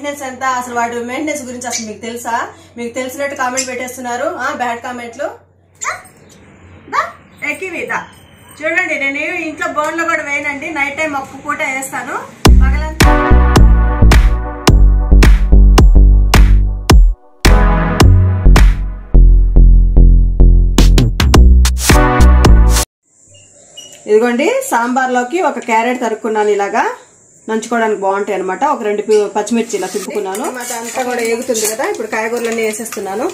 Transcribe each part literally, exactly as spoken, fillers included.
Maintenance ఎంత, అసలు వాటి మెయింటెనెన్స్ గురించి అసలు మీకు తెలుసా? మీకు తెలిసినట్టు కామెంట్ పెట్టేస్తున్నారు, బ్యాడ్ కామెంట్లు. ఎక్కివిదా చూడండి, నేను ఇంట్లో బోన్లో కూడా వేయనండి, నైట్ టైం ఒక్క పూట వేస్తాను, పగలంతా ఇదిగోండి. సాంబార్లోకి ఒక క్యారెట్ తరుక్కున్నాను, ఇలాగా నంచుకోవడానికి బాగుంటాయి అనమాట. ఒక రెండు పచ్చిమిర్చి ఇలా తిప్పుకున్నాను. అంతా కూడా ఎగుతుంది కదా, ఇప్పుడు కాయగూరలన్నీ వేసేస్తున్నాను.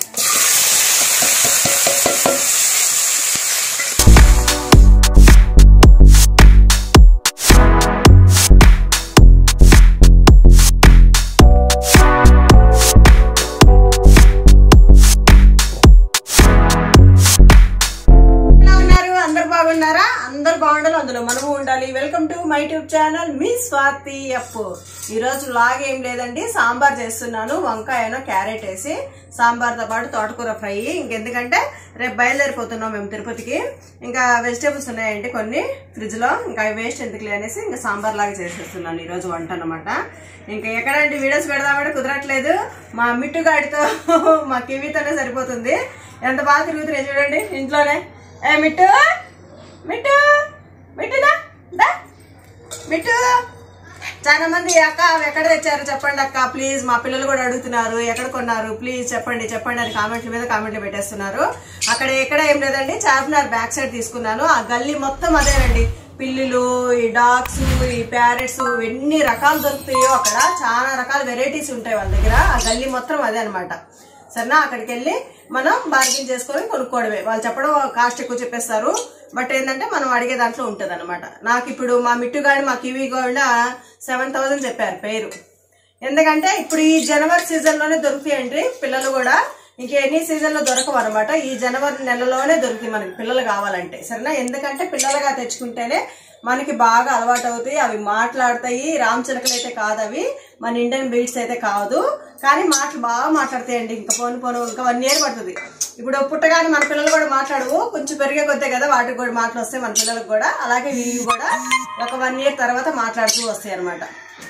అందరు బాగుండాలి, అందులో మనము ఉండాలి. Welcome to my YouTube channel మీ స్వాతి అప్పు. ఈ రోజు లాగ్ ఏం లేదండి, సాంబార్ చేస్తున్నాను. వంకాయను క్యారెట్ వేసి సాంబార్తో పాటు తోటకూర ఫ్రై. ఇంకెందుకంటే రేపు బయలుదేరిపోతున్నాం మేము తిరుపతికి. ఇంకా వెజిటేబుల్స్ ఉన్నాయండి కొన్ని ఫ్రిడ్జ్ లో, ఇంకా వేస్ట్ ఎందుకులే అనేసి ఇంకా సాంబార్ లాగా చేసేస్తున్నాను ఈ రోజు వంట అనమాట. ఇంకా ఎక్కడంటే వీడియోస్ పెడదామంటే కుదరట్లేదు, మా మిట్టుగాడితో మా కివితోనే సరిపోతుంది. ఎంత బాగా తిరుగుతున్నాయి చూడండి ఇంట్లోనే. ఏ మిట్టు మిట్టు మిట్టుదా మిట్టు. చాలా మంది అక్క ఎక్కడ తెచ్చారు చెప్పండి అక్క ప్లీజ్, మా పిల్లలు కూడా అడుగుతున్నారు ఎక్కడ కొన్నారు ప్లీజ్ చెప్పండి చెప్పండి అని కామెంట్ల మీద కామెంట్లు పెట్టేస్తున్నారు. అక్కడ ఎక్కడ ఏం లేదండి, చార్మినార్ బ్యాక్ సైడ్ తీసుకున్నాను. ఆ గల్లీ మొత్తం అదేనండి, పిల్లులు, ఈ డాగ్స్, ఈ ప్యారెట్స్, ఎన్ని రకాలు దొరుకుతాయో అక్కడ, చాలా రకాల వెరైటీస్ ఉంటాయి వాళ్ళ దగ్గర. ఆ గల్లీ మొత్తం అదే అనమాట. సరేనా, అక్కడికి వెళ్ళి మనం బార్గెన్ చేసుకొని కొనుక్కోవడమే. వాళ్ళు చెప్పడం కాస్ట్ ఎక్కువ చెప్పేస్తారు, బట్ ఏంటంటే మనం అడిగే దాంట్లో ఉంటది అనమాట. నాకు ఇప్పుడు మా మిట్టు గాని మా కివి కూడా సెవెన్ థౌసండ్ చెప్పారు పేరు. ఎందుకంటే ఇప్పుడు ఈ జనవరి సీజన్ లోనే దొరుకుతాయండి పిల్లలు కూడా, ఇంక ఎనీ సీజన్ లో దొరకవు అనమాట. ఈ జనవరి నెలలోనే దొరుకుతాయి మనకి పిల్లలు కావాలంటే. సరేనా, ఎందుకంటే పిల్లలుగా తెచ్చుకుంటేనే మనకి బాగా అలవాటు అవుతాయి, అవి మాట్లాడతాయి. రామ్ చిలకలు అయితే కాదు అవి, మన ఇండియన్ బ్రీడ్స్ అయితే కాదు, కానీ మాటలు బాగా మాట్లాడతాయండి. ఇంకా పోను పోను ఇంకా వన్ ఇయర్ పడుతుంది. ఇప్పుడు పుట్టగానే మన పిల్లలు కూడా మాట్లాడవు, కొంచెం పెరిగే కొద్దే కదా వాటికి కూడా మాటలు వస్తాయి మన పిల్లలకు కూడా. అలాగే వీళ్ళు కూడా ఒక వన్ ఇయర్ తర్వాత మాట్లాడుతూ వస్తాయి అనమాట.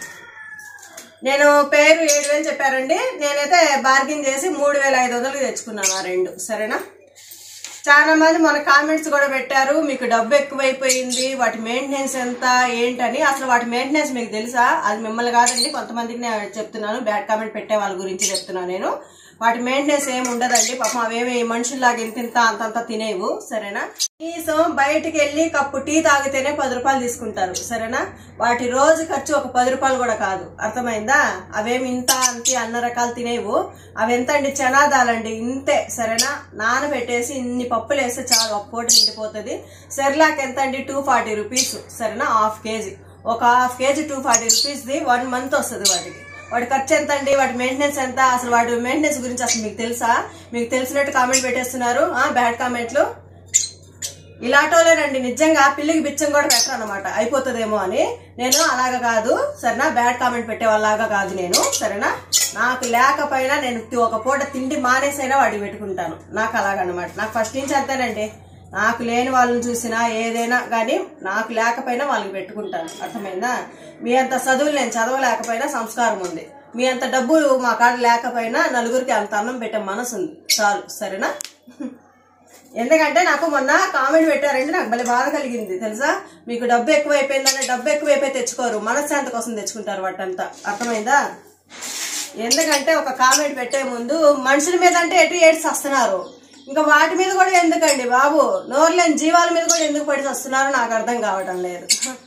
నేను పేరు ఏడు వేలు చెప్పారండి, నేనైతే బార్గెన్ చేసి మూడు వేల ఐదు వందలకి తెచ్చుకున్నాను ఆ రెండు. సరేనా, చాలా మంది మన కామెంట్స్ కూడా పెట్టారు, మీకు డబ్బు ఎక్కువైపోయింది, వాటి మెయింటెనెన్స్ ఎంత ఏంటని. అసలు వాటి మెయింటెనెన్స్ మీకు తెలుసా? అది మిమ్మల్ని కాదండి, కొంతమందికి నేను చెప్తున్నాను, బ్యాడ్ కామెంట్ పెట్టే వాళ్ళ గురించి చెప్తున్నాను నేను. వాటి మెయింటెనెన్స్ ఏమి ఉండదండి, పాపం అవేమి మనుషుల్లాగా ఇంత ఇంత అంతంత తినేవు. సరేనా, కనీసం బయటికి వెళ్ళి కప్పు టీ తాగితేనే పది రూపాయలు తీసుకుంటారు. సరేనా, వాటి రోజు ఖర్చు ఒక పది రూపాయలు కూడా కాదు, అర్థమైందా? అవేమి ఇంత అంతే అన్న రకాలు తినేవు. అవి ఎంత అండి, చనాదాలండి ఇంతే. సరేనా, నానబెట్టేసి ఇన్ని పప్పులు వేస్తే చాలు, ఒక పూట నిండిపోతుంది. సెర్లాక్ ఎంత అండి, టూ ఫార్టీ రూపీస్. సరేనా, హాఫ్ కేజీ, ఒక half KG two forty rupees ది వన్ మంత్ వస్తుంది వాటికి. వాటి ఖర్చు ఎంత అండి, వాటి మెయింటెనెన్స్ ఎంత, అసలు వాటి మెయింటెనెన్స్ గురించి అసలు మీకు తెలుసా? మీకు తెలిసినట్టు కామెంట్ పెట్టేస్తున్నారు, బ్యాడ్ కామెంట్లు. ఇలాంటోలేనండి నిజంగా పిల్లికి బిచ్చం కూడా పెట్టరు అనమాట, అయిపోతుందేమో అని. నేను అలాగా కాదు సరేనా, బ్యాడ్ కామెంట్ పెట్టే వాళ్ళలాగా కాదు నేను. సరేనా, నాకు లేకపోయినా నేను ఒక పూట తిండి మానేసైనా వాడికి పెట్టుకుంటాను, నాకు అలాగనమాట. నాకు ఫస్ట్ నుంచి అంతేనండి, నాకు లేని వాళ్ళని చూసినా ఏదైనా కానీ నాకు లేకపోయినా వాళ్ళకి పెట్టుకుంటాను, అర్థమైందా? మీ అంత చదువులు నేను చదవలేకపోయినా సంస్కారం ఉంది, మీ అంత డబ్బు మా కాడ లేకపోయినా నలుగురికి అంత అన్నం పెట్టే మనసు ఉంది, చాలు. సరేనా, ఎందుకంటే నాకు మొన్న కామెంట్ పెట్టారంటే నాకు భలే బాధ కలిగింది తెలుసా. మీకు డబ్బు ఎక్కువ అయిపోయిందంటే డబ్బు ఎక్కువైపోయి తెచ్చుకోరు, మనశ్శాంతి కోసం తెచ్చుకుంటారు వాటంతా, అర్థమైందా? ఎందుకంటే ఒక కామెంట్ పెట్టే ముందు మనుషుల మీద అంటే ఎటు ఏడ్స్ వస్తున్నారు, ఇంకా వాటి మీద కూడా ఎందుకండి బాబు, నోరులేని జీవాల మీద కూడా ఎందుకు పడి వస్తున్నారో నాకు అర్థం కావటం లేదు.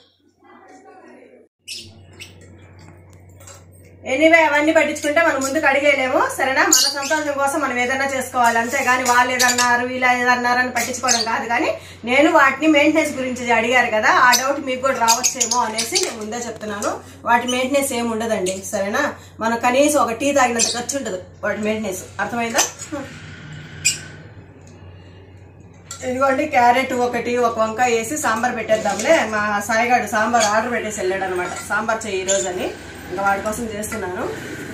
ఎనీవే అవన్నీ పట్టించుకుంటే మనం ముందుకు అడిగేయలేము. సరేనా, మన సంతోషం కోసం మనం ఏదన్నా చేసుకోవాలి, అంతేగాని వాళ్ళు ఏదన్నారు వీళ్ళు ఏదన్నారు అని పట్టించుకోవడం కాదు. కానీ నేను వాటిని మెయింటెనెన్స్ గురించి అడిగారు కదా, ఆ డౌట్ మీకు కూడా రావచ్చేమో అనేసి నేను ముందే చెప్తున్నాను. వాటి మెయింటెనెన్స్ ఏమి ఉండదండి. సరేనా, మనం కనీసం ఒక టీ తాగినంత ఖర్చు ఉంటుంది వాటి మెయింటెనెన్స్, అర్థమైందా? ఇదిగోండి క్యారెట్ ఒకటి, ఒక వంకాయ వేసి సాంబార్ పెట్టేద్దాంలే. మా సాయిగాడు సాంబార్ ఆర్డర్ పెట్టేసి వెళ్ళాడు అనమాట, సాంబార్ చెయ్యి ఈ రోజు అని. ఇంకా వాడి కోసం చేస్తున్నాను.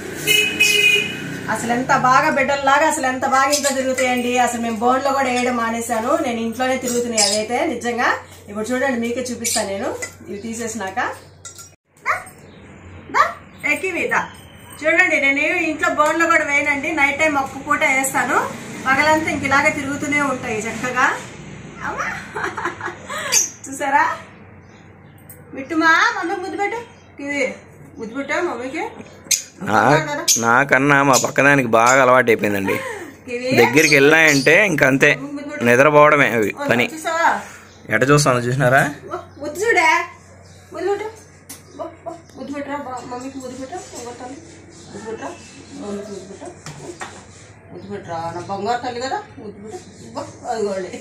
అసలు ఎంత బాగా బిడ్డల్లాగా అసలు ఎంత బాగా ఇంట్లో తిరుగుతాయండి. అసలు మేము బోన్లో కూడా వేయడం మానేశాను, నేను ఇంట్లోనే తిరుగుతున్నాయి అదైతే నిజంగా. ఇప్పుడు చూడండి మీకే చూపిస్తాను నేను ఇవి తీసేసినాక. ఎక్కివిదా చూడండి, నేను ఇంట్లో బోన్లో కూడా వేయనండి, నైట్ టైం ఒక్క పూట వేస్తాను, పగలంతా ఇంక ఇలాగే తిరుగుతూనే ఉంటాయి చక్కగా. అమ్మా చూసారా? మిట్టుమా మమ్మీ ముద్దు పెట్టు, ఇది ముద్దు పెట్టా మమ్మీకి. నాకన్నా మా పక్కదానికి బాగా అలవాటు అయిపోయిందండి. దగ్గరికి వెళ్ళాయంటే ఇంకంతే, నిద్రపోవడమే అవి పని. ఎట చూస్తాను చూసినారా? ముద్దు చూడే, ముద్దు పెట్టు, ముద్దు పెట్టరా మమ్మీకి, ముద్దు పెట్టా, ముద్దు పెట్టరా మమ్మీకి, ముద్దు పెట్టా, ముద్దు పెట్టరా నా బంగారు తల్లి కదా, ముద్దు పెట్టా. అదిగోండి,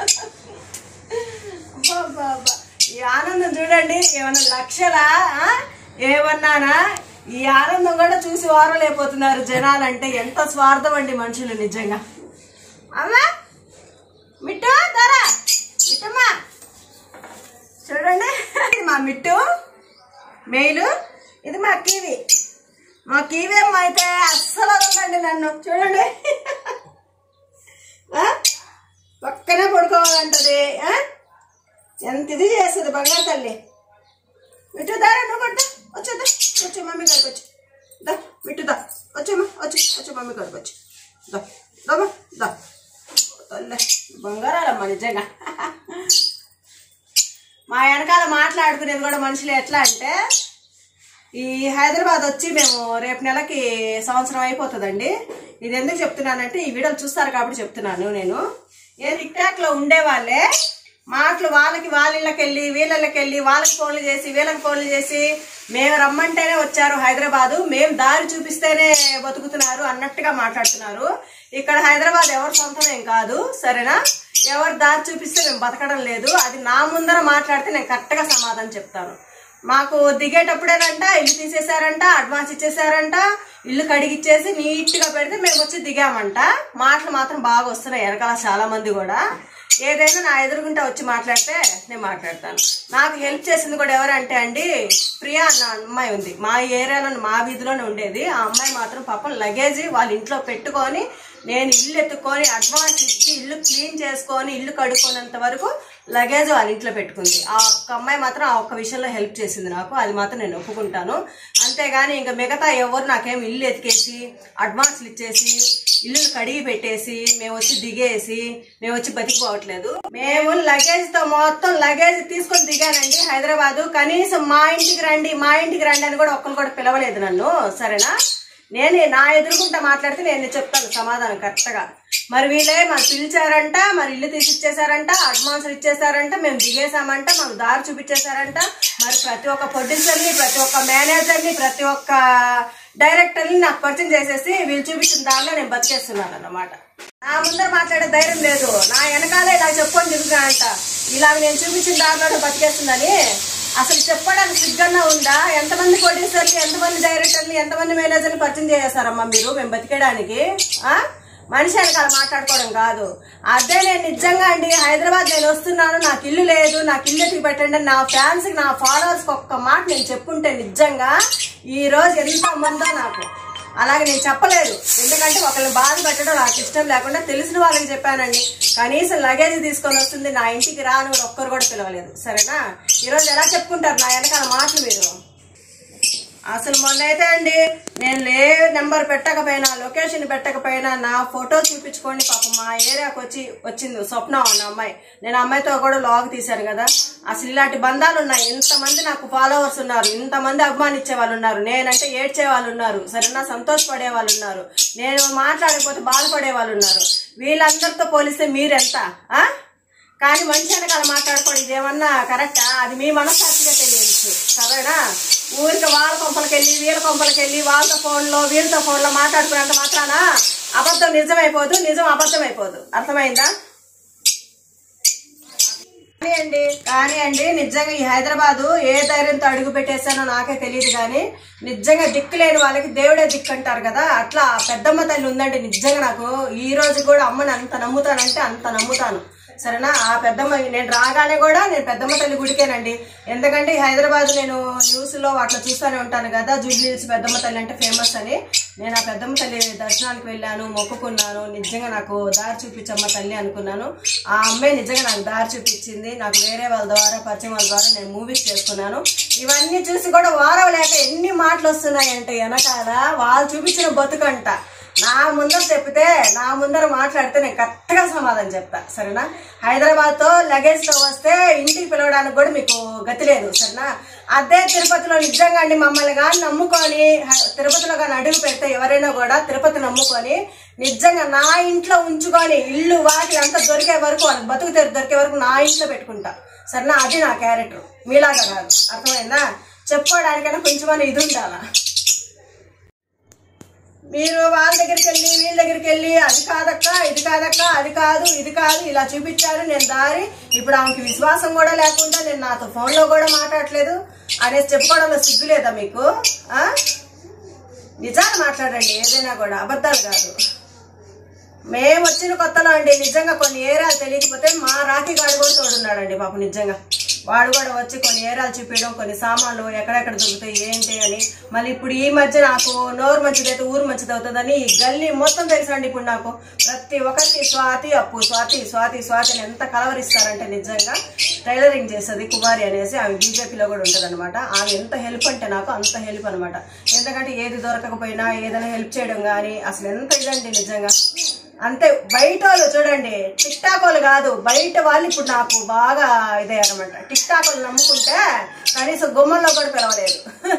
ఈ ఆనందం చూడండి, ఏమన్నా లక్షలా ఏమన్నానా, ఈ ఆనందం కూడా చూసి వారలేకపోతున్నారు జనాలంటే. ఎంత స్వార్థం అండి మనుషులు నిజంగా. అమ్మా మిట్టు ధరా, మిట్టమ్మా చూడండి, ఇది మా మిట్టు మెయిలు, ఇది మా కీవి. మా కీవి అమ్మ అయితే అస్సలు వదలండి నన్ను. చూడండి, పక్కనే పడుకోవాలంటది, ఎంత ఇది చేస్తుంది బంగారు తల్లి. మిట్టు దారా, నువ్వు కొట్టా, వచ్చేదా, వచ్చే మమ్మీ కాడికి వచ్చి దా, మిట్టుదా వచ్చేమ్మా, వచ్చి వచ్చే మమ్మీ కాడికి వచ్చి దా, దమ్మా దా తల్లి, బంగారాలమ్మా నిజంగా. మా వెనకాల మాట్లాడుకునేది కూడా మనుషులు ఎట్లా అంటే, ఈ హైదరాబాద్ వచ్చి మేము రేపు నెలకి సంవత్సరం అయిపోతుందండి. ఇది ఎందుకు చెప్తున్నానంటే, ఈ వీడియోలు చూస్తారు కాబట్టి చెప్తున్నాను. నేను ఏ టిక్ టాక్ లో ఉండే వాళ్ళే మాటలు వాళ్ళకి వాళ్ళ ఇళ్ళకి వెళ్ళి వీళ్ళకి వెళ్ళి వాళ్ళకి ఫోన్లు చేసి వీళ్ళకి ఫోన్లు చేసి మేము రమ్మంటేనే వచ్చారు హైదరాబాదు, మేము దారి చూపిస్తేనే బతుకుతున్నారు అన్నట్టుగా మాట్లాడుతున్నారు. ఇక్కడ హైదరాబాద్ ఎవరు సొంతమేం కాదు, సరేనా? ఎవరు దారి చూపిస్తే మేము బతకడం లేదు. అది నా ముందర మాట్లాడితే నేను కరెక్ట్గా సమాధానం చెప్తాను. మాకు దిగేటప్పుడేనంట ఇల్లు తీసేశారంట, అడ్వాన్స్ ఇచ్చేసారంట, ఇల్లు కడిగిచ్చేసి నీట్గా పెడితే మేము వచ్చి దిగామంట. మాటలు మాత్రం బాగా వస్తున్నాయి వెనకాల చాలా మంది కూడా. ఏదైనా నా ఎదురుగుంటా వచ్చి మాట్లాడితే నేను మాట్లాడతాను. నాకు హెల్ప్ చేసింది కూడా ఎవరంటే అండి, ప్రియా అన్న అమ్మాయి ఉంది మా ఏరియాలో, మా వీధిలోనే ఉండేది. ఆ అమ్మాయి మాత్రం పాపం లగేజ్ వాళ్ళ ఇంట్లో పెట్టుకొని, నేను ఇల్లు ఎత్తుకొని అడ్వాన్స్ ఇచ్చి ఇల్లు క్లీన్ చేసుకొని ఇల్లు కడుక్కునేంత వరకు లగేజ్ వాళ్ళ ఇంట్లో పెట్టుకుంది. ఆ ఒక్క అమ్మాయి మాత్రం ఆ ఒక్క విషయంలో హెల్ప్ చేసింది నాకు, అది మాత్రం నేను ఒప్పుకుంటాను. అంతేగాని ఇంకా మిగతా ఎవరు నాకేం ఇల్లు ఎతికేసి అడ్వాన్స్లు ఇచ్చేసి ఇల్లు కడిగి పెట్టేసి మేము వచ్చి దిగేసి మేము వచ్చి బతికిపోవట్లేదు. మేము లగేజ్ తో మొత్తం లగేజ్ తీసుకొని దిగానండి హైదరాబాదు. కనీసం మా ఇంటికి రండి మా ఇంటికి రండి అని కూడా ఒక్కరు కూడా పిలవలేదు నన్ను, సరేనా? నేను నా ఎదురుకుంటా మాట్లాడితే నేను చెప్తాను సమాధానం కరెక్ట్ గా. మరి వీళ్ళే మరి పిలిచారంట, మరి ఇల్లు తీసి ఇచ్చేసారంట, అడ్వాన్సులు ఇచ్చేసారంట, మేము దిగేసామంట, మాకు దారి చూపించేశారంట. మరి ప్రతి ఒక్క ప్రొడ్యూసర్ని, ప్రతి ఒక్క మేనేజర్ని, ప్రతి ఒక్క డైరెక్టర్ని నాకు పరిచయం చేసేసి వీళ్ళు చూపించిన దారిలో నేను బతికేస్తున్నాను అన్నమాట. నా ముందర మాట్లాడే ధైర్యం లేదు, నా వెనకాలే ఇలా చెప్పుకొని తిరుగుతానంట, ఇలాగ నేను చూపించిన దారిలో బతికేస్తుందని. అసలు చెప్పడానికి సిగ్గన్నా ఉందా? ఎంతమంది ప్రొడ్యూసర్ని, ఎంతమంది డైరెక్టర్ని, ఎంతమంది మేనేజర్ని పరిచయం చేస్తారమ్మా మీరు మేము బతికేయడానికి? ఆ మనిషి వెనకాల మాట్లాడుకోవడం కాదు. అదే నేను నిజంగా అండి హైదరాబాద్ నేను వస్తున్నాను, నాకు ఇల్లు లేదు, నాకు ఇల్లు ఎత్తికి పెట్టండి నా ఫ్యాన్స్ కి నా ఫాలోవర్స్ కి ఒక్క మాట నేను చెప్పుంటే నిజంగా ఈ రోజు ఎంత మందో నాకు. అలాగే నేను చెప్పలేదు, ఎందుకంటే ఒకరిని బాధ పెట్టడం నాకు ఇష్టం లేకుండా తెలిసిన వాళ్ళకి చెప్పానండి. కనీసం లగేజ్ తీసుకొని వస్తుంది నా ఇంటికి రాను కూడా ఒక్కరు కూడా పిలవలేదు, సరేనా? ఈరోజు ఎలా చెప్పుకుంటారు నా వెనకాల మాటలు మీరు? అసలు మొన్న అయితే అండి నేను ఏ నెంబర్ పెట్టకపోయినా లొకేషన్ పెట్టకపోయినా నా ఫోటో చూపించుకోండి పాపం మా ఏరియాకి వచ్చి వచ్చింది స్వప్న అన్న అమ్మాయి. నేను అమ్మాయితో కూడా లాగ్ తీశాను కదా. అసలు ఇలాంటి బంధాలు ఉన్నాయి, ఇంతమంది నాకు ఫాలోవర్స్ ఉన్నారు, ఇంతమంది అభిమానించే వాళ్ళు ఉన్నారు, నేనంటే ఏడ్చే వాళ్ళు ఉన్నారు, సరేనా? సంతోషపడే వాళ్ళు ఉన్నారు, నేను మాట్లాడకపోతే బాధపడే వాళ్ళు ఉన్నారు. వీళ్ళందరితో పోలిస్తే మీరెంత? ఆ కానీ మనిషి వెనకాల మాట్లాడుకోండి, ఇదేమన్నా కరెక్టా? అది మీ మనస్సాక్షిగా తెలియచ్చు, సరేనా? ఊరికి వాళ్ళ కొంపలకి వెళ్ళి వీళ్ళ కొంపలకి వెళ్ళి వాళ్ళతో ఫోన్లో వీళ్ళతో ఫోన్లో మాట్లాడుకునేంత మాత్రాన అబద్ధం నిజమైపోదు, నిజం అబద్ధం అయిపోదు. అర్థమైందా? కానీ అండి కానీ అండి నిజంగా ఈ హైదరాబాదు ఏ ధైర్యంతో అడుగు పెట్టేశానో నాకే తెలియదు, కానీ నిజంగా దిక్కు లేని వాళ్ళకి దేవుడే దిక్కు అంటారు కదా, అట్లా పెద్దమ్మ తల్లి ఉందండి. నిజంగా నాకు ఈ రోజు కూడా అమ్మని అంత నమ్ముతానంటే అంత నమ్ముతాను. సరేనా. ఆ పెద్దమ్మ నేను రాగానే కూడా నేను పెద్దమ్మ తల్లి గుడికేనండి. ఎందుకంటే హైదరాబాద్ నేను న్యూస్ లో అట్లా చూస్తూనే ఉంటాను కదా, జూబ్లీ హిల్స్ పెద్దమ్మ తల్లి అంటే ఫేమస్ అని. నేను ఆ పెద్దమ్మ తల్లి దర్శనానికి వెళ్ళాను, మొక్కుకున్నాను. నిజంగా నాకు దారి చూపించమ్మ తల్లి అనుకున్నాను. ఆ అమ్మే నిజంగా నాకు దారి చూపించింది. నాకు వేరే వాళ్ళ ద్వారా పరిచయం వాళ్ళ ద్వారా నేను మూవీస్ చేసుకున్నాను. ఇవన్నీ చూసి కూడా వారం లేక ఎన్ని మాటలు వస్తున్నాయంటే వెనకాల వాళ్ళు చూపించిన బతుకంట. నా ముందర చెప్తే నా ముందర మాట్లాడితే నేను కరెక్ట్గా సమాధానం చెప్తా. సరేనా. హైదరాబాద్ తో లగేజ్ తో వస్తే ఇంటికి పిలవడానికి కూడా మీకు గతి లేదు. సరేనా. అదే తిరుపతిలో నిజంగా అండి మమ్మల్ని కానీ నమ్ముకొని తిరుపతిలో కానీ అడుగు పెడితే ఎవరైనా కూడా తిరుపతి నమ్ముకొని నిజంగా నా ఇంట్లో ఉంచుకొని ఇల్లు వాటి అంతా దొరికే వరకు వాళ్ళకి బతుకు దొరికే వరకు నా ఇంట్లో పెట్టుకుంటా. సరేనా. అది నా క్యారెక్టర్, మీలాగా కాదు. అర్థమైందా. చెప్పుకోవడానికైనా కొంచెమన్నా ఇది ఉండాలా. మీరు వాళ్ళ దగ్గరికి వెళ్ళి వీళ్ళ దగ్గరికి వెళ్ళి అది కాదక్క ఇది కాదక్క అది కాదు ఇది కాదు ఇలా చూపించారు నేను దారి, ఇప్పుడు ఆమెకి విశ్వాసం కూడా లేకుండా నేను నాతో ఫోన్ లో కూడా మాట్లాడలేదు అనేసి చెప్పుకోవడంలో సిగ్గు లేదా మీకు? ఆ నిజాలు మాట్లాడండి, ఏదైనా కూడా అబద్ధాలు కాదు. మేము వచ్చిన కొత్తలో అండి నిజంగా కొన్ని ఏరియాలు తెలియకపోతే మా రాఖీ గాడు కూడా తోడున్నాడండి పాపం. నిజంగా వాడు కూడా వచ్చి కొన్ని ఏరియాలు చూపించడం, కొన్ని సామాన్లు ఎక్కడెక్కడ దొరుకుతాయి ఏంటి అని. మళ్ళీ ఇప్పుడు ఈ మధ్య నాకు నోరు మంచిదైతే ఊరు మంచిది అవుతుందని ఈ గల్లీ మొత్తం తెలుసండి. ఇప్పుడు నాకు ప్రతి ఒక్కరికి స్వాతి అప్పు స్వాతి స్వాతి స్వాతి అని ఎంత కలవరిస్తారంటే నిజంగా. టైలరింగ్ చేస్తుంది కుమారి అనేసి, ఆమె బీజేపీలో కూడా ఉంటుంది అనమాట. ఆమె ఎంత హెల్ప్ అంటే నాకు అంత హెల్ప్ అనమాట. ఎందుకంటే ఏది దొరకకపోయినా ఏదైనా హెల్ప్ చేయడం కానీ అసలు ఎంత ఇదండి నిజంగా. అంతే. బయట వాళ్ళు చూడండి టిక్ టాక్ వాళ్ళు కాదు, బయట వాళ్ళు ఇప్పుడు నాకు బాగా ఇదే అనమాట. టిక్ టాక్ వాళ్ళు నమ్ముకుంటే కనీసం గుమ్మంలో కూడా పిలవలేదు.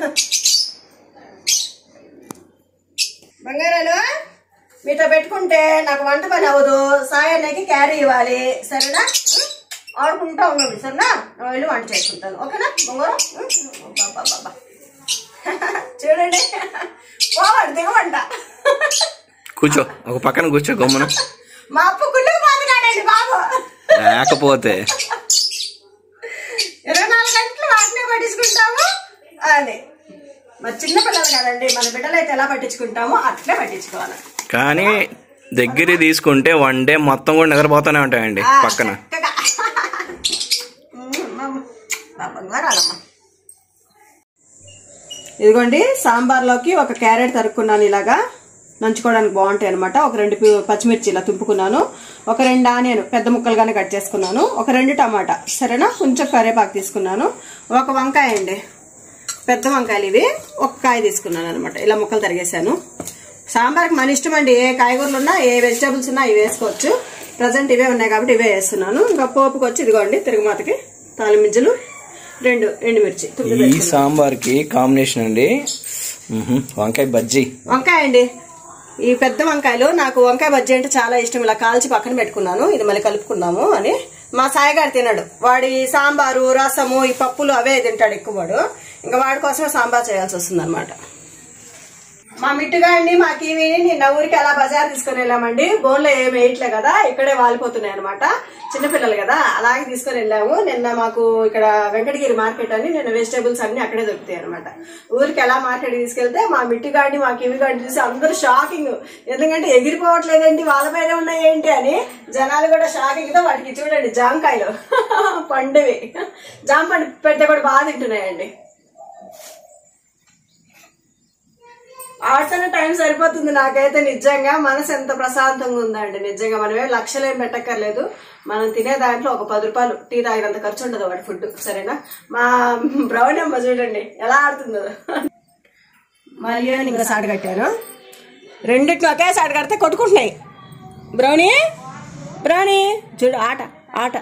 బంగారాలు మీతో పెట్టుకుంటే నాకు వంట పని అవ్వదు, సాయానికి క్యారీ ఇవ్వాలి. సరేనా. ఆడుకుంటా ఉండండి. సరేనా. వెళ్ళి వంట చేసుకుంటాను. ఓకేనా బంగారం. బాబా చూడండి పోవాడు దిగవంట. కూర్చో, ఒక పక్కన కూర్చో గమ్మున. మా అప్పు గుళ్ళు బాధగాడండి బాబు. లేకపోతే ఇరవై నాలుగు గంటలు వాటినే పట్టించుకుంటాము అని. మరి చిన్న పిల్లలు కదండి, మన బిడ్డలు అయితే ఎలా పట్టించుకుంటామో అట్లే పట్టించుకోవాలి. కానీ దగ్గర తీసుకుంటే వన్ డే మొత్తం కూడా నిద్రపోతానే ఉంటాయండి పక్కన. ఇదిగోండి సాంబార్లోకి ఒక క్యారెట్ తరుక్కున్నాను, ఇలాగా నంచుకోవడానికి బాగుంటాయి అనమాట. ఒక రెండు పచ్చిమిర్చి ఇలా తుంపుకున్నాను, ఒక రెండు ఆనియన్ పెద్ద ముక్కలుగానే కట్ చేసుకున్నాను, ఒక రెండు టమాటా. సరేనా. కొంచెం కరివేపాకు తీసుకున్నాను, ఒక వంకాయ అండి పెద్ద వంకాయలు ఇవి, ఒక కాయ తీసుకున్నాను అనమాట. ఇలా ముక్కలు తరిగేసాను. సాంబార్కి మన ఇష్టం అండి, ఏ కాయగూరలు ఉన్నా ఏ వెజిటేబుల్స్ ఉన్నా ఇవి వేసుకోవచ్చు. ప్రజెంట్ ఇవే ఉన్నాయి కాబట్టి ఇవే వేస్తున్నాను. ఇంకా పోపుకి వచ్చి ఇదిగోండి తిరుగుమాతకి తాలిమింజలు, రెండు ఎండుమిర్చి. ఈ సాంబార్ కి కాంబినేషన్ అండి వంకాయ బజ్జీ. వంకాయ అండి ఈ పెద్ద వంకాయలు, నాకు వంకాయ బజ్జీ అంటే చాలా ఇష్టం. ఇలా కాల్చి పక్కన పెట్టుకున్నాను, ఇది మళ్ళీ కలుపుకుందాము అని. మా సాయిగారు తిన్నాడు, వాడి సాంబారు రసము ఈ పప్పులు అవే తింటాడు ఎక్కువ వాడు. ఇంకా వాడి కోసమే సాంబార్ చేయాల్సి వస్తుంది అనమాట. మా మిట్టుగా అండి మాకు ఇవి నిన్న ఊరికి అలా బజార్ తీసుకుని వెళ్ళామండి. బోన్లో ఏమి వేయట్లే కదా, ఇక్కడే వాలిపోతున్నాయి అనమాట. చిన్నపిల్లలు కదా అలాగే తీసుకుని వెళ్ళాము. నిన్న మాకు ఇక్కడ వెంకటగిరి మార్కెట్ అని నిన్న వెజిటేబుల్స్ అన్ని అక్కడే దొరుకుతాయి అనమాట. ఊరికి ఎలా మార్కెట్ తీసుకెళ్తే మా మిట్టుగాడిని మాకు ఇవి గాడి చూసి అందరూ షాకింగ్. ఎందుకంటే ఎగిరిపోవట్లేదేంటి వాళ్ళ పైన ఉన్నాయేంటి అని జనాలు కూడా షాకింగ్ తో వాటికి చూడండి జామకాయలు పండువి జామ పండు పెడితే కూడా బాగా తింటున్నాయండి. ఆడుతున్న టైం సరిపోతుంది నాకైతే. నిజంగా మనసు ఎంత ప్రశాంతంగా ఉందండి. నిజంగా మనమే లక్షలు ఏం పెట్టక్కర్లేదు, మనం తినే దాంట్లో ఒక పది రూపాయలు టీ తాగినంత ఖర్చు ఉండదు వాడి ఫుడ్. సరేనా. మా బ్రౌన్ అమ్మ చూడండి ఎలా ఆడుతుందో. మళ్ళీ ఇంకా సాటు కట్టాను, రెండింటిని ఒకే సాటు కడితే కొట్టుకుంటున్నాయి. బ్రౌనీ బ్రౌనీ చూడు ఆట ఆట.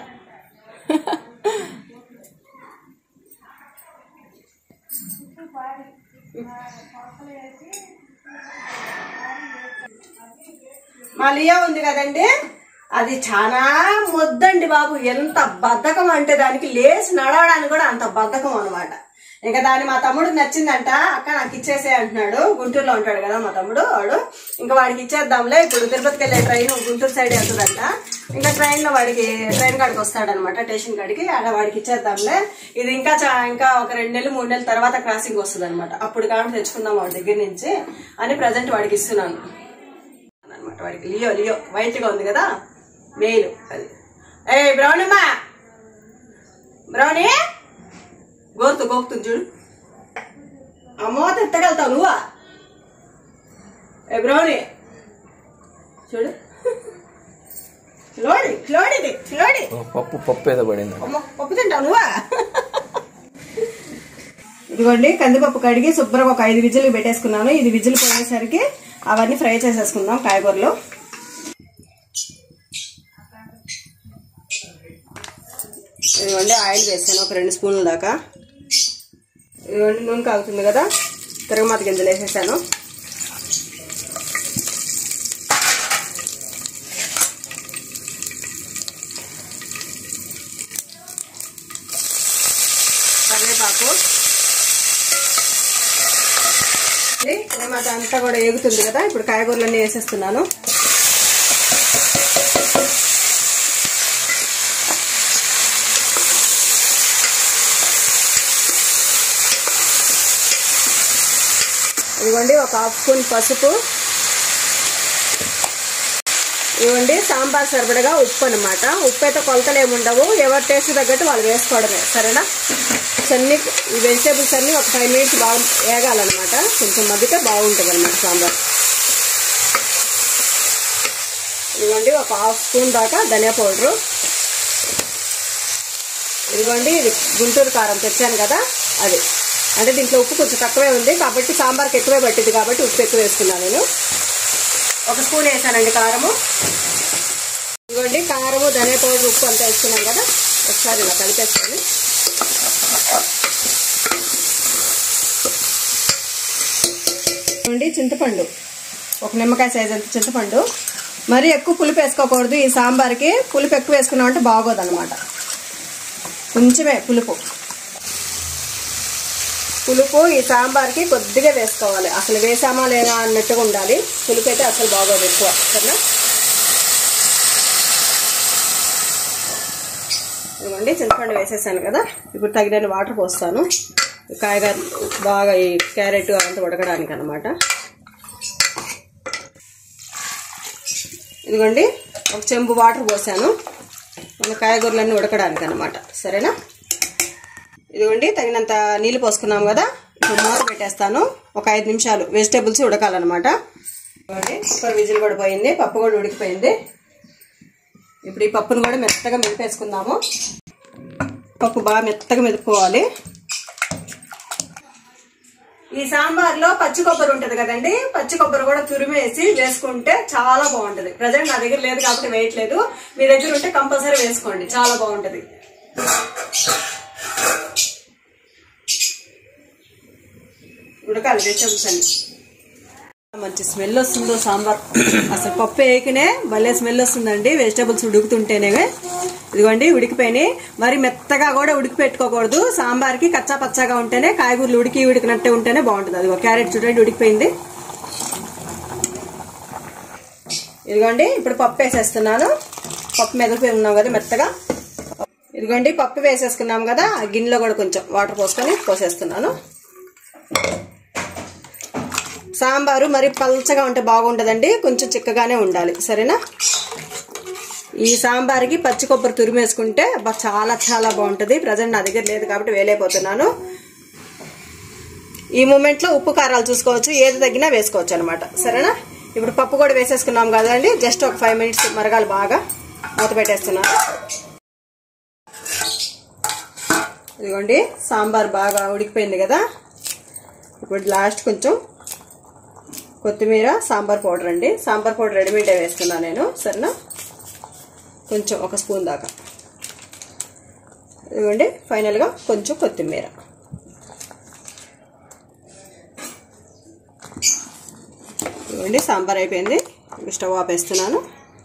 మా లియా ఉంది కదండి, అది చాలా మొద్దండి బాబు. ఎంత బద్ధకం అంటే దానికి లేచి నడవడానికి కూడా అంత బద్ధకం అనమాట. ఇంకా దాన్ని మా తమ్ముడు నచ్చిందంట, అక్క నాకు ఇచ్చేసే అంటున్నాడు. గుంటూరులో ఉంటాడు కదా మా తమ్ముడు వాడు. ఇంకా వాడికి ఇచ్చేద్దాంలే, ఇప్పుడు తిరుపతికి వెళ్ళే ట్రైన్ గుంటూరు సైడ్ వెళ్తుందంట. ఇంకా ట్రైన్ లో వాడికి ట్రైన్ కాడికి వస్తాడనమాట, స్టేషన్ కాడికి. ఆడ వాడికి ఇచ్చేద్దాంలే, ఇది ఇంకా ఇంకా ఒక రెండు నెలలు మూడు నెలల తర్వాత క్రాసింగ్ వస్తుంది అనమాట. అప్పుడు కాబట్టి తెచ్చుకుందాం వాడి దగ్గర నుంచి అని ప్రజెంట్ వాడికి ఇస్తున్నాను అనమాట. వాడికి లియో లియో వైట్ గా ఉంది కదా మేలు అది. ఏ బ్రౌనమ్మా, బ్రౌనీ గోరుతూ గోపుతుంది చూడు. ఆ మూత ఎత్తగలుగుతావు నువ్వా? ఏ బ్రౌనీ చూడు, లోడి లోడిది లోడి. పప్పు పప్పు ఏదో పడింది. పప్పు తింటావు నువ్వా? ఇదిగోండి కందిపప్పు కడిగి శుభ్రంగా ఒక ఐదు విజిల్ పెట్టేసుకున్నాను. ఇది విజిల్ పోయేసరికి అవన్నీ ఫ్రై చేసేసుకుందాం కాయగూరలు. ఇదిగోండి ఆయిల్ వేసాను ఒక రెండు స్పూన్ల దాకా. ఇదిగోండి నూనె కాగుతుంది కదా, తిరగమాత గింజలు వేసేసాను. కరివేపాకు, తిరగమాత అంతా కూడా ఎగుతుంది కదా. ఇప్పుడు కాయగూరలన్నీ వేసేస్తున్నాను. ఇవ్వండి ఒక హాఫ్ స్పూన్ పసుపు, ఇవ్వండి సాంబార్ సరిపడగా ఉప్పు అనమాట. ఉప్పు అయితే కొలతలు ఏముండవు, ఎవరి టేస్ట్ తగ్గట్టు వాళ్ళు వేసుకోవడమే. సరేనా? అన్ని ఈ వెజిటేబుల్స్ అన్ని ఒక ఫైవ్ మినిట్స్ బాగా వేగాలన్నమాట. కొంచెం మగ్గితే బాగుంటుంది అనమాట సాంబార్. ఇదిగోండి ఒక హాఫ్ స్పూన్ దాకా ధనియా పౌడరు. ఇదిగోండి ఇది గుంటూరు కారం తెచ్చాను కదా అది. అంటే దీంట్లో ఉప్పు కొంచెం తక్కువే ఉంది కాబట్టి సాంబార్కి ఎక్కువే పట్టింది కాబట్టి ఉప్పు ఎక్కువ వేసుకున్నాను నేను. ఒక స్పూన్ వేసానండి కారము. ఇదిగోండి కారము, ధనియా పౌడర్, ఉప్పు అంతా వేసుకున్నాం కదా. ఒకసారి ఇలా కలిపేసుకొని ఇదిగోండి చింతపండు, ఒక నిమ్మకాయ సైజ్ అంత చింతపండు. మరి ఎక్కువ పులుపు వేసుకోకూడదు ఈ సాంబార్కి. పులుపు ఎక్కువ వేసుకున్నామంటే బాగోదు అనమాట. కొంచెమే పులుపు పులుపు ఈ సాంబార్కి కొద్దిగా వేసుకోవాలి. అసలు వేసామా లేదా అన్నట్టుగా ఉండాలి. పులుపు అయితే అసలు బాగోదు ఎక్కువ. సరేనా? ఇదిగోండి చింతపండు వేసేసాను కదా. ఇప్పుడు తగినన్ని వాటర్ పోస్తాను. కాయగా బాగా ఈ క్యారెట్ అంతా ఉడకడానికి అనమాట. ఇదిగోండి ఒక చెంబు వాటర్ పోసాను మన కాయగూరలన్నీ ఉడకడానికి అనమాట. సరేనా? ఇదిగోండి తగినంత నీళ్ళు పోసుకున్నాం కదా. ఇప్పుడు మూత పెట్టేస్తాను. ఒక ఐదు నిమిషాలు వెజిటేబుల్స్ ఉడకాలన్నమాట. కుక్కర్ విజిల్ కూడా పోయింది, పప్పు కూడా ఉడికిపోయింది. ఇప్పుడు ఈ పప్పును కూడా మెత్తగా మెదిపేసుకుందాము. పప్పు బాగా మెత్తగా మెదుపుకోవాలి. ఈ సాంబార్లో పచ్చి కొబ్బరి ఉంటుంది కదండి, పచ్చి కొబ్బరి కూడా తురిమేసి వేసుకుంటే చాలా బాగుంటుంది. ప్రజెంట్ నా దగ్గర లేదు కాబట్టి వేయట్లేదు. మీ దగ్గర ఉంటే కంపల్సరీ వేసుకోండి, చాలా బాగుంటుంది. ఉడకాలి వెజిటబుల్స్ అన్ని. మంచి స్మెల్ వస్తుందో సాంబార్. అసలు పప్పు వేయకనే భలే స్మెల్ వస్తుందండి వెజిటబుల్స్ ఉడుకుతుంటేనే. ఇదిగోండి ఉడికిపోయినాయి. మరి మెత్తగా కూడా ఉడికి పెట్టుకోకూడదు సాంబార్కి. కచ్చా పచ్చాగా ఉంటేనే, కాయగూరలు ఉడికి ఉడికినట్టే ఉంటేనే బాగుంటుంది. అదిగో క్యారెట్ చూడండి ఉడికిపోయింది. ఇదిగోండి ఇప్పుడు పప్పు వేసేస్తున్నాను. పప్పు మెదకపోయి ఉన్నాం కదా మెత్తగా. ఇదిగోండి పప్పు వేసేసుకున్నాం కదా. ఆ గిన్నెలో కూడా కొంచెం వాటర్ పోసుకొని పోసేస్తున్నాను. సాంబారు మరి పల్చగా ఉంటే బాగుండదండి, కొంచెం చిక్కగానే ఉండాలి. సరేనా? ఈ సాంబార్కి పచ్చి కొబ్బరి తురిమేసుకుంటే చాలా చాలా బాగుంటుంది. ప్రజెంట్ నా దగ్గర లేదు కాబట్టి వేలేకపోతున్నాను. ఈ మూమెంట్లో ఉప్పు కారాలు చూసుకోవచ్చు, ఏది తగ్గినా వేసుకోవచ్చు అనమాట. సరేనా? ఇప్పుడు పప్పు కూడా వేసేసుకున్నాం కదండి. జస్ట్ ఒక ఫైవ్ మినిట్స్ మరగాలి బాగా. మూత పెట్టేస్తున్నాను. ఇదిగోండి సాంబార్ బాగా ఉడికిపోయింది కదా. ఇప్పుడు లాస్ట్ కొంచెం కొత్తిమీర, సాంబార్ పౌడర్ అండి. సాంబార్ పౌడర్ రెడీమేడే వేస్తున్నాను నేను. సరేనా? కొంచెం ఒక స్పూన్ దాకా. ఇదిగోండి ఫైనల్గా కొంచెం కొత్తిమీర. ఇదిగోండి సాంబార్ అయిపోయింది. స్టవ్ ఆపేస్తున్నాను.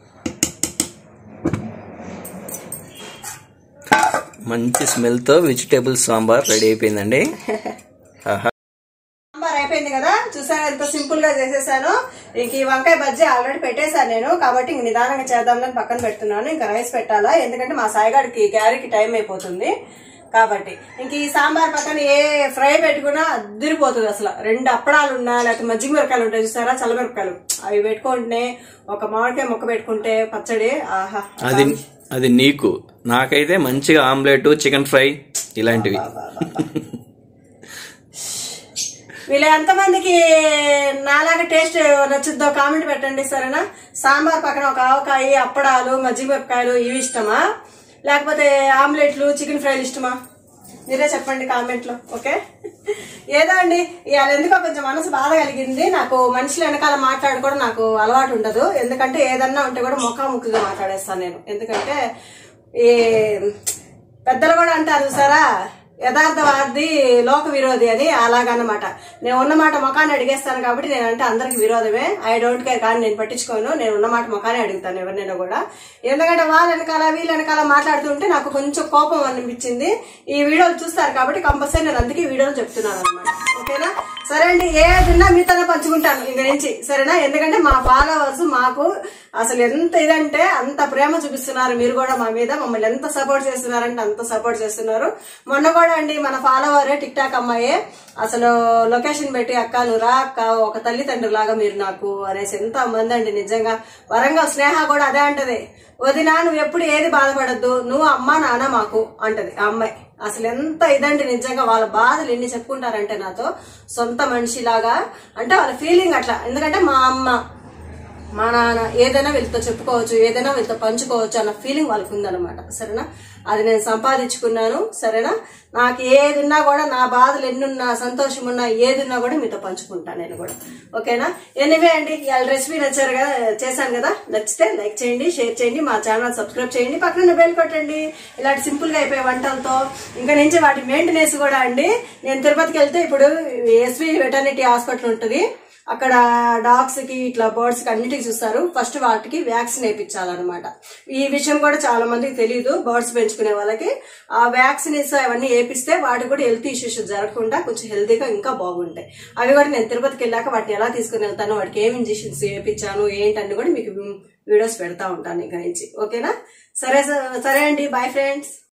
మంచి స్మెల్తో వెజిటేబుల్ సాంబార్ రెడీ అయిపోయిందండి. సాంబార్ అయిపోయింది కదా, చూసారా ఎంత సింపుల్ గా చేసేసాను. ఇంక ఈ వంకాయ బజ్జీ ఆల్రెడీ పెట్టేశాను నేను కాబట్టి ఇంక నిదానంగా చేద్దామని పక్కన పెడుతున్నాను. ఇంకా రైస్ పెట్టాలా, ఎందుకంటే మా సాయిగాడికి క్యారీకి టైం అయిపోతుంది కాబట్టి. ఇంక ఈ సాంబార్ పక్కన ఏ ఫ్రై పెట్టుకున్నా అదిరిపోతుంది అసలు. రెండు అప్పడాలు ఉన్నా లేకపోతే మజ్జిగ మిరకాయలు ఉంటాయి చూసారా, చల్లమిరపకాయలు, అవి పెట్టుకుంటే ఒక మామిడికాయ ముక్క పెట్టుకుంటే పచ్చడి ఆహా. అది అది నీకు, నాకైతే మంచిగా ఆమ్లెట్, చికెన్ ఫ్రై ఇలాంటివి. వీళ్ళ ఎంతమందికి నాలాగా టేస్ట్ నచ్చుద్దో కామెంట్ పెట్టండి సరేనా. సాంబార్ పక్కన ఒక ఆవకాయ, అప్పడాలు, మజ్జిగ మిరపకాయలు ఇవి ఇష్టమా, లేకపోతే ఆమ్లెట్లు, చికెన్ ఫ్రైలు ఇష్టమా? మీరే చెప్పండి కామెంట్ లో. ఓకే, ఏదో అండి ఇవాళ ఎందుకో కొంచెం మనసు బాధ కలిగింది. నాకు మనుషులు వెనకాల మాట్లాడుకోవడం నాకు అలవాటు ఉండదు. ఎందుకంటే ఏదన్నా ఉంటే కూడా ముఖాముఖిగా మాట్లాడేస్తాను నేను. ఎందుకంటే ఈ పెద్దలు కూడా అంటారు సరా, యథార్థవాది లోక విరోధి అని. అలాగన్నమాట. నేను ఉన్నమాట ముఖాన్ని అడిగేస్తాను కాబట్టి నేనంటే అందరికి విరోధమే. ఐ డోంట్ కేర్, కానీ నేను పట్టించుకోను. నేను ఉన్నమాట ముఖాన్ని అడుగుతాను ఎవరినైనా కూడా. ఎందుకంటే వాళ్ళ వెనకాల వీళ్ళ వెనకాల మాట్లాడుతుంటే నాకు కొంచెం కోపం అనిపించింది. ఈ వీడియోలు చూస్తారు కాబట్టి కంపల్సరీ నేను అందుకే ఈ వీడియోలు చెప్తున్నాను అనమాట. ఓకేనా, సరే అండి. ఏదన్నా మీతోనే పంచుకుంటాను ఇంక నుంచి సరేనా. ఎందుకంటే మా ఫాలోవర్స్ మాకు అసలు ఎంత ఇదంటే అంత ప్రేమ చూపిస్తున్నారు. మీరు కూడా మా మీద మమ్మల్ని ఎంత సపోర్ట్ చేస్తున్నారంటే అంత సపోర్ట్ చేస్తున్నారు. మొన్న కూడా అండి మన ఫాలోవరే టిక్ టాక్ అమ్మాయి అసలు లొకేషన్ పెట్టి అక్క నువ్వు రా అక్క, ఒక తల్లిదండ్రులు లాగా మీరు నాకు అనేసి ఎంత మంది అండి. నిజంగా వరంగల్ స్నేహ కూడా అదే అంటది, వదినా నువ్వు ఎప్పుడు ఏది బాధపడద్దు, నువ్వు అమ్మ నాన్న మాకు అంటది ఆ అమ్మాయి. అసలు ఎంత ఇదండి నిజంగా. వాళ్ళ బాధలు ఎన్ని చెప్పుకుంటారంటే నాతో సొంత మనిషిలాగా, అంటే వాళ్ళ ఫీలింగ్ అట్లా. ఎందుకంటే మా అమ్మ మా నాన్న ఏదైనా వీళ్ళతో చెప్పుకోవచ్చు, ఏదైనా వీళ్ళతో పంచుకోవచ్చు అన్న ఫీలింగ్ వాళ్ళకు ఉందన్నమాట సరేనా. అది నేను సంపాదించుకున్నాను సరేనా. నాకు ఏదున్నా కూడా, నా బాధలు ఎన్నున్నా, సంతోషం ఉన్నా, ఏదున్నా కూడా మీతో పంచుకుంటాను నేను కూడా. ఓకేనా. ఎనివే అండి ఇవాళ రెసిపీ నచ్చారు కదా, చేశాను కదా. నచ్చితే లైక్ చేయండి, షేర్ చేయండి, మా ఛానల్ సబ్స్క్రైబ్ చేయండి, పక్కన బెల్ కొట్టండి. ఇలాంటి సింపుల్ గా అయిపోయే వంటలతో ఇంకా నుంచి వాటి మెయింటెనెన్స్ కూడా అండి. నేను తిరుపతికి వెళ్తే ఇప్పుడు ఎస్వి వెటర్నిటీ హాస్పిటల్ ఉంటుంది, అక్కడ డాగ్స్ కి ఇట్లా బర్డ్స్ కి అన్నిటికి చూస్తారు. ఫస్ట్ వాటికి వ్యాక్సిన్ వేయించాలన్నమాట. ఈ విషయం కూడా చాలా మందికి తెలియదు. బర్డ్స్ పెంచుకునే వాళ్ళకి ఆ వ్యాక్సిన్ అవన్నీ వేపిస్తే వాటికి కూడా హెల్త్ ఇష్యూస్ జరగకుండా కొంచెం హెల్తీగా ఇంకా బాగుంటాయి. అవి కూడా నేను తిరుపతికి వెళ్ళాక వాటిని ఎలా తీసుకుని వెళ్తాను, వాటికి ఏమి ఇంజెక్షన్స్ వేయించాను ఏంటని కూడా మీకు వీడియోస్ పెడతా ఉంటాను ఇక నుంచి. ఓకేనా. సరే సరే అండి, బాయ్ ఫ్రెండ్స్.